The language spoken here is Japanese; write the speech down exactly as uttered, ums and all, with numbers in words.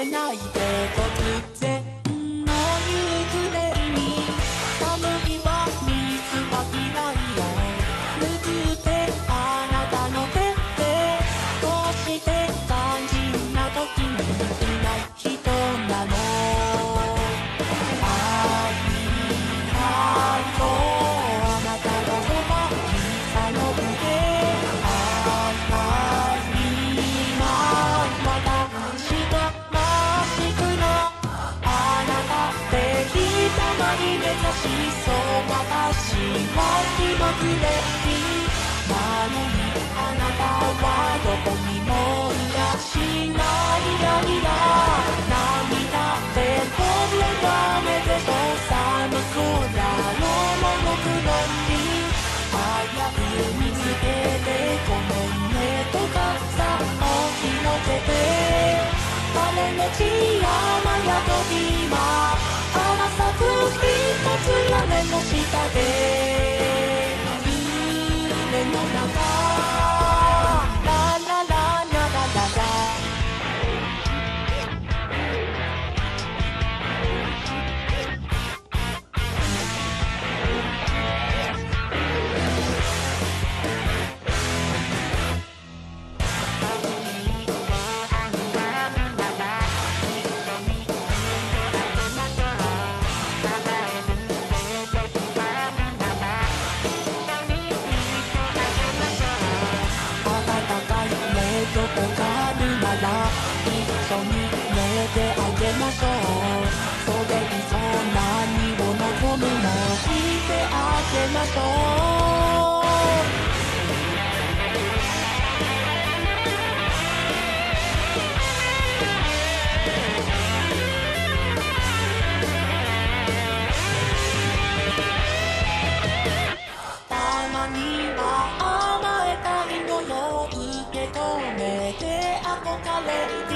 れないで突然の夕暮れに寒いは水は嫌いよぬくってあなたの手でどうして肝心な時にいない人なの愛愛とあなたがそばにさの上愛愛にまたしたましくなあなたってひたまに目指しそう私は気まぐれになのにあなたはどこにもいらしないやいや涙でこれは目でと寒くなるものくのに早く見つけてごめんねとかさ大きの手で誰の血山やと今花咲く一つ屋根の下で夢の中ラララララララどこがあるなら一緒に寝てあげましょうそれ以上何を望むのしてあげましょうたまには甘えたいのよ受け止めて憧れ